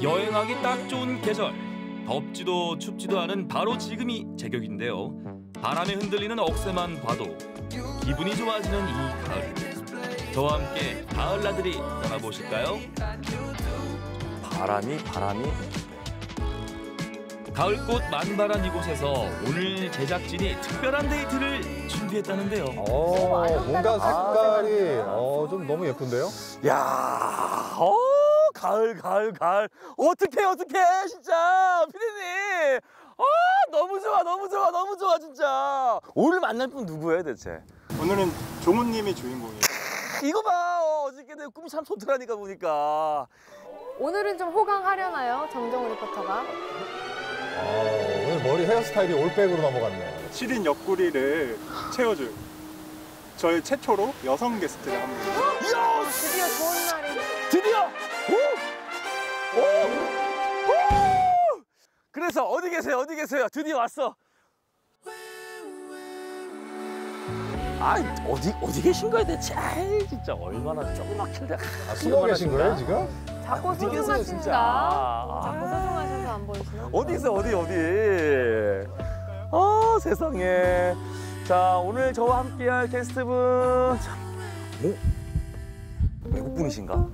여행하기 딱 좋은 계절. 덥지도 춥지도 않은 바로 지금이 제격인데요. 바람에 흔들리는 억새만 봐도 기분이 좋아지는 이 가을. 저와 함께 가을 나들이 떠나보실까요? 바람이 가을꽃 만발한 이곳에서 오늘 제작진이 특별한 데이트를 준비했다는데요. 뭔가 색깔이 좀 너무 예쁜데요? 야, 가을 어떡해 진짜 피디님. 너무 좋아 진짜. 오늘 만날 분 누구예요 대체? 오늘은 종훈님이 주인공이에요. 이거 봐, 어저께 내 꿈이 참 좋더라니까 보니까. 오늘은 좀 호강하려나요, 정정우 리포터가? 오늘 머리 헤어스타일이 올백으로 넘어갔네. 시린 옆구리를 채워줄 저희 최초로 여성 게스트를 합니다. 드디어 좋은 날이. 드디어! 오! 그래서 어디 계세요? 드디어 왔어. 어디 계신 거예요 대체? 진짜 얼마나 조그맣길래. 숨어 계신 거예요 지금? 자꾸 어디 계세요, 소중하십니다. 진짜? 자꾸 소중하셔서 안 보이시나? 어디 있어 어디? 세상에. 자, 오늘 저와 함께할 게스트분 외국 분이신가?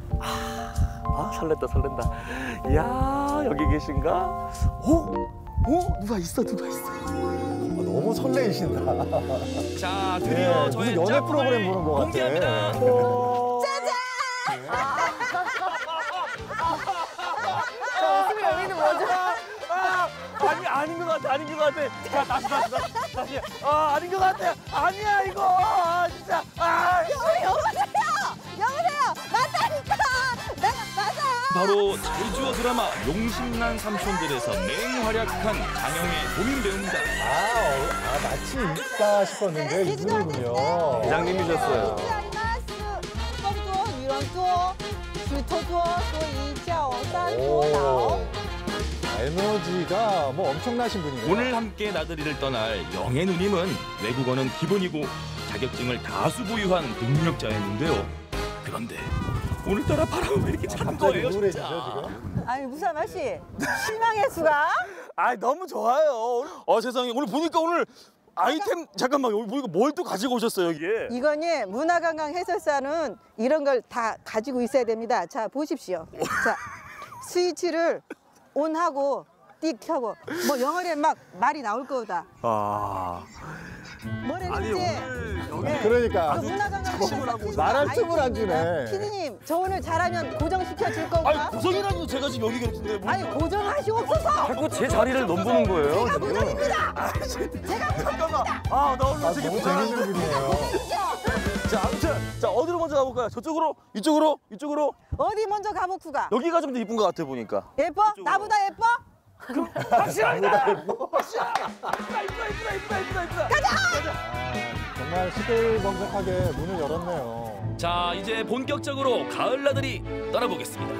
설렌다. 이야, 여기 계신가? 누가 있어. 너무 설레이신다. 자, 드디어 네, 저의 무슨 연애 짝꿍을 프로그램 보는 것 같아. 공개합니다. 저 웃음의 의미는 뭐죠? 아닌 것 같아. 자, 다시. 아닌 것 같아. 아니야, 이거. 진짜. 여보세요! 맞다니까! 맞아! 바로 제주어 드라마 용심난 삼촌들에서 맹활약한 장영의 도민 배우입니다. 마치 있다 싶었는데 이분이군요. 회장님이셨어요. 에너지가 뭐 엄청나신 분이네요. 오늘 함께 나들이를 떠날 영애 누님은 외국어는 기본이고 자격증을 다수 보유한 능력자였는데요. 그런데 오늘따라 바람은 왜 이렇게 차는 거예요, 우울해지죠 진짜? 지금? 아니, 무사마 씨, 실망의 수가? 너무 좋아요. 세상에 오늘 보니까 오늘 아이템 잠깐만 여기 보니까 뭘 또 가지고 오셨어요 여기에? 이거니 문화관광 해설사는 이런 걸 다 가지고 있어야 됩니다. 자, 보십시오. 자, 스위치를 온하고 띡 켜고 뭐 영어에 막 말이 나올 거다. 뭐랬는지. 그러니까 문화관광 말할 틈을 안 주네. 피디님, 저 오늘 잘하면 고정시켜 줄 건가? 고정이라니 제가 지금 여기 계신데 뭐. 고정하시옵소서. 자꾸 제 자리를 넘보는 거예요. 제가 고정입니다. 잠깐만. 나 오늘 너무 재밌는 분이에요. 자, 아무튼 어디로 먼저 가볼까요? 저쪽으로? 이쪽으로? 어디 먼저 가보쿠가? 여기가 좀 더 이쁜 것 같아 보니까. 예뻐? 나보다 예뻐? 확실합니다. 이쁘다. 정말 시끌벅적하게 문을 열었네요. 자, 이제 본격적으로 가을 나들이 떠나보겠습니다.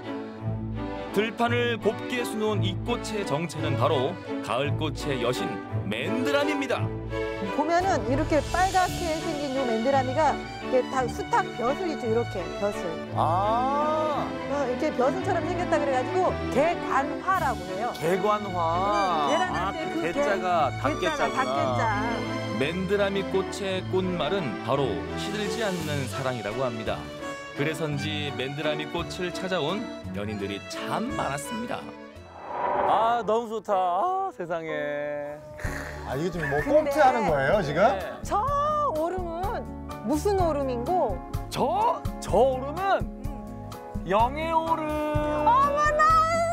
들판을 곱게 수놓은 이 꽃의 정체는 바로 가을꽃의 여신 맨드람입니다. 보면은 이렇게 빨갛게 생긴 요 맨드라미가 이게 다 수탉 벼슬 있죠, 이렇게 벼슬. 이렇게 벼슬처럼 생겼다 그래가지고 개관화라고 해요. 개관화. 계란할 때 그 개자가 닭개자구나. 닭개자. 맨드라미 꽃의 꽃말은 바로 시들지 않는 사랑이라고 합니다. 그래서인지 맨드라미 꽃을 찾아온 연인들이 참 많았습니다. 너무 좋다. 세상에. 이게 지금 뭐 꽁트 하는 거예요 지금? 저 오름은 무슨 오름인고? 저 오름은 영의 오름. 어머나!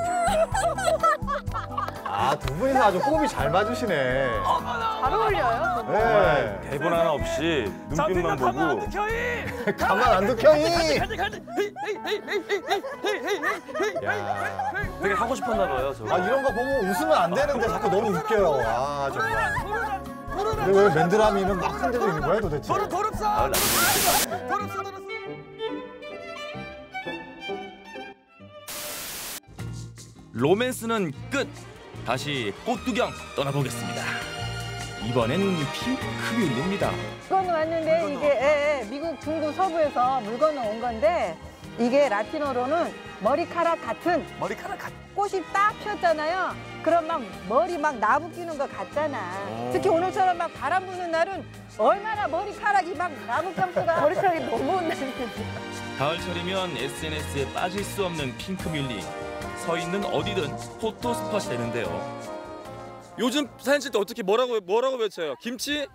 두 분이서 아주 호흡이 잘 맞으시네. 잘 어울려요. 네. 대본 하나 없이 눈빛만 보고. 가만 안 두켜이. 되게 하고 싶었나 봐요. 저거. 이런 거 보면 웃으면 안 되는데 자꾸 너무 웃겨요. 정말. 근데 왜 맨드라미는 막 흔들고 있는 거야 도대체? 도릅사. 로맨스는 끝! 다시 꽃 구경 떠나보겠습니다. 이번엔 핑크뮬리입니다. 물건은 왔는데 이게 미국 중부 서부에서 물건은 온 건데 이게 라틴어로는 머리카락 같은 꽃이 딱 피었잖아요. 그럼 막 머리 막 나부 끼는 거 같잖아. 특히 오늘처럼 막 바람 부는 날은 얼마나 머리카락이 막 나부 감수가 머리카락이 너무 온다는데. 가을철이면 SNS에 빠질 수 없는 핑크뮬리. 서 있는 어디든 포토 스팟이 되는데요. 요즘 사진 찍을 때 어떻게 뭐라고 외쳐요? 김치?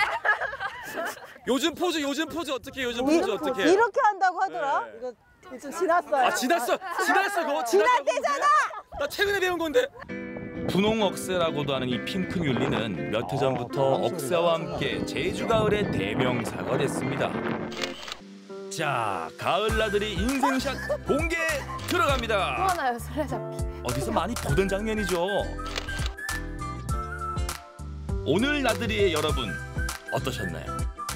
요즘 포즈 어떻게 요즘 포즈 어떻게? 이렇게 한다고 하더라. 네. 이거 좀 지났어요. 아 지났어 그거 지났대잖아. 나 최근에 배운 건데. 분홍 억새라고도 하는 이 핑크뮬리는 몇 해 전부터 억새와 함께 제주 가을의 대명사가 됐습니다. 자, 가을 나들이 인생샷 공개 들어갑니다. 또 하나요, 술래잡기. 어디서 많이 보던 장면이죠. 오늘 나들이의 여러분 어떠셨나요?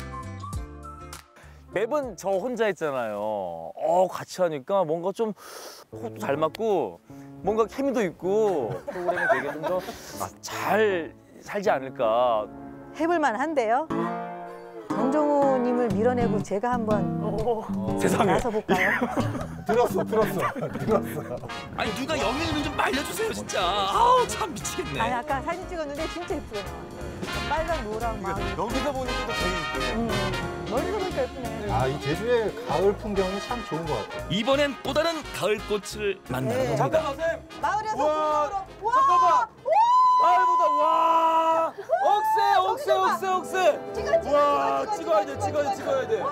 매번 저 혼자 있잖아요. 같이 하니까 뭔가 좀 호흡도 잘 맞고 뭔가 케미도 있고 프로그램이 되게 좀 더 잘 살지 않을까. 해볼만 한데요. 정종호님을 밀어내고 제가 한번 세상에. 나서볼까요? 들었어. 아니 누가 영희는 좀 말려주세요 진짜. 아우 참 미치겠네. 아니 아까 사진 찍었는데 진짜 예쁘게 나와요. 빨강 노랑 막. 여기서 보니까 또 되게 이쁘네. 멀리서 보니까 예쁘네. 아, 이 제주의 가을 풍경이 참 좋은 것 같아요. 이번엔 또 다른 가을꽃을 만나러 네. 갑니다. 잠깐만 쌤. 마을에서 우와, 풍경으로. 잠깐만. 마을보다 와. 억새. 찍어야 돼.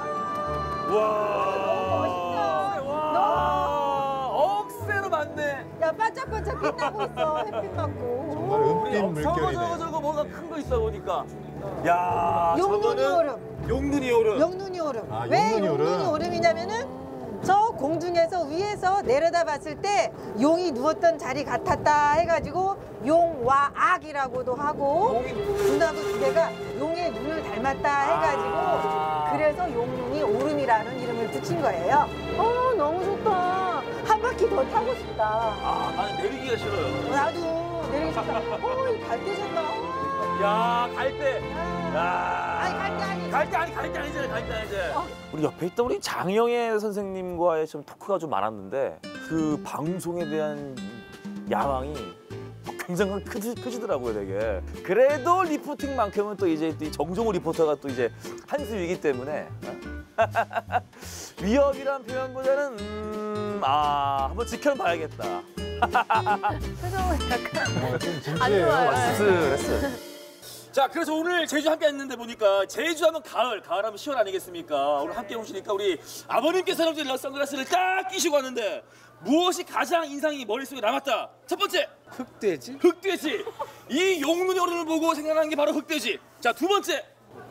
와. 억새로 맞네. 야 반짝반짝 빛나고 있어. 햇빛 받고. 정말 은빛 물결이네. 저거 뭔가 큰 거 있어 보니까. 야, 용눈이 오름. 용눈이 오름. 용눈이 오름. 아, 왜 용눈이 오름. 용눈이 오름이냐면은 저 공중에서 위에서 내려다 봤을 때 용이 누웠던 자리 같았다 해가지고 용와 악이라고도 하고 눈하고 두 개가 용의 눈을 닮았다 해가지고 그래서 용눈이 오름이라는 이름을 붙인 거예요. 너무 좋다. 한 바퀴 더 타고 싶다. 나는 내리기가 싫어요. 나도 내리고 싶다. 이 갈대 좋다. 야, 갈 때. 아니 갈대 아니. 갈 때 아니잖아. 우리 옆에 있던 우리 장영애 선생님과의 좀 토크가 좀 많았는데 그 방송에 대한 야망이 굉장히 크시더라고요, 되게. 그래도 리포팅만큼은 또 이제 이 정종호 리포터가 또 이제 한 수이기 때문에 위협이란 표현보다는 한번 지켜봐야겠다. 표정은 약간 좀 안 진지해요. 좋아요. 그랬어. 자, 그래서 오늘 제주 함께 했는데 보니까 제주 하면 가을 하면 10월 아니겠습니까? 오늘 함께 오시니까 우리 아버님께서는 이제 선글라스를 딱 끼시고 왔는데 무엇이 가장 인상이 머릿속에 남았다? 첫 번째, 흑돼지. 이 용눈이 오름을 보고 생각나는 게 바로 흑돼지. 자, 두 번째,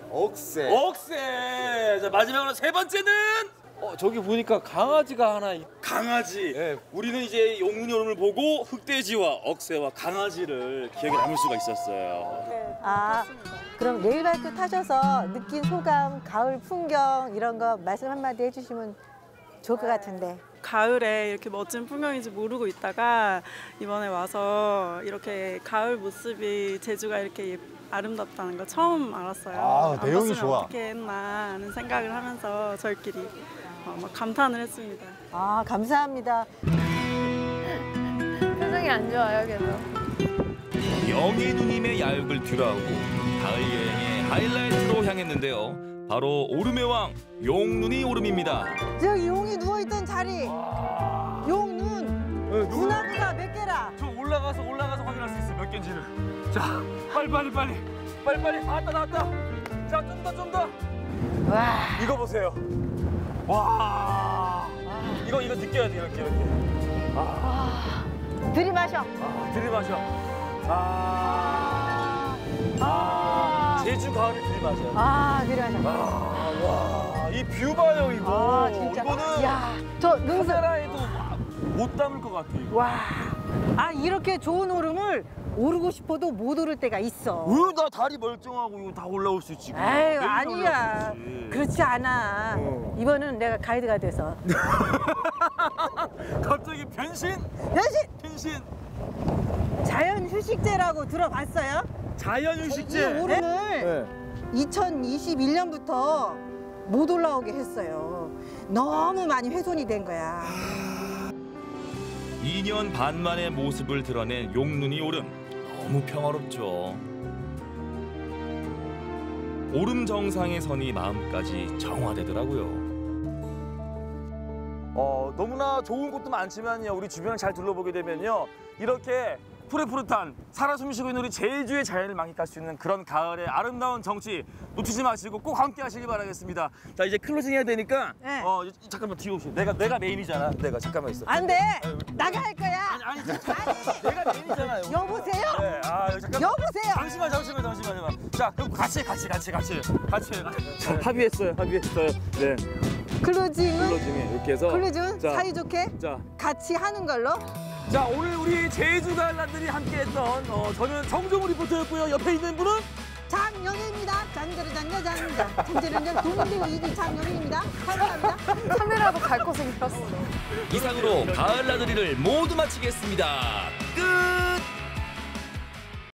억새. 자, 마지막으로 세 번째는 저기 보니까 강아지가 하나 강아지. 예. 우리는 이제 용눈이 오름을 보고 흑돼지와 억새와 강아지를 기억에 남을 수가 있었어요. 그럼 레일바이크 타셔서 느낀 소감, 가을 풍경 이런 거 말씀 한마디 해주시면 좋을 것 같은데. 가을에 이렇게 멋진 풍경인지 모르고 있다가 이번에 와서 이렇게 가을 모습이 제주가 이렇게 아름답다는 거 처음 알았어요. 안 내용이 봤으면 좋아. 어떻게 했나 하는 생각을 하면서 저희끼리 막 감탄을 했습니다. 감사합니다. 표정이 안 좋아요, 계속. 영희 누님의 야육을 뒤로하고 가을 여행의 하이라이트로 향했는데요. 바로 오름의 왕 용눈이 오름입니다. 저기 용이 누워있던 자리. 용눈. 분화구가 몇 개라. 저 올라가서 확인할 수 있어요. 몇 개인지를. 자, 빨리. 나왔다. 자, 좀 더. 와. 이거 보세요. 와. 이거 느껴야 돼, 이렇게. 들이마셔. 들이마셔. 제주 가을을 들이마셔. 들이마셔. 와, 이 뷰 봐요, 이거. 진짜. 이거는 야, 저 능선. 카메라에도 못 담을 것 같아, 이거. 와. 이렇게 좋은 오름을 오르고 싶어도 못 오를 때가 있어. 왜 나 다리 멀쩡하고 이거 다 올라올 수 있지? 에이, 매일 아니야. 올라올 수 있지. 그렇지 않아. 이번은 내가 가이드가 돼서. 갑자기 변신? 현실 변신. 자연 휴식제라고 들어봤어요? 자연휴식제. 오름을 2021년부터 못 올라오게 했어요. 너무 많이 훼손이 된 거야. 2년 반 만의 모습을 드러낸 용눈이 오름. 너무 평화롭죠. 오름 정상에 서니 마음까지 정화되더라고요. 너무나 좋은 곳도 많지만요. 우리 주변을 잘 둘러보게 되면요. 이렇게 푸릇푸릇한 살아 숨쉬고 있는 우리 제주의 자연을 만끽할 수 있는 그런 가을의 아름다운 정취 놓치지 마시고 꼭 함께 하시길 바라겠습니다. 자, 이제 클로징 해야 되니까 네. 잠깐만 뒤에 오시오. 내가 메인이잖아. 내가 잠깐만 있어. 안 돼! 나가 할 거야! 아니 내가 메인이잖아요. 여보세요? 네, 잠깐만. 여보세요? 잠시만. 자, 그럼 같이. 자, 합의했어요. 네. 클로징은 클로징에 이렇게 해서. 클로징 자, 사이좋게 자. 같이 하는 걸로. 자, 오늘 우리 제주 가을남들이 함께했던 저는 정종우 리포터였고요. 옆에 있는 분은 장영희입니다. 잔자르잔자잔자. 잔자르잔자 동대구 이기 장영희입니다. 사랑합니다. 카메라도 갈 곳을 잃었어. 이상으로 가을 나들이를 모두 마치겠습니다. 끝!